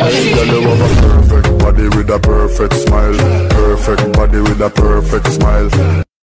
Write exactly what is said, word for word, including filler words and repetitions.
Girl, you have a perfect body with a perfect smile. Perfect body with a perfect smile.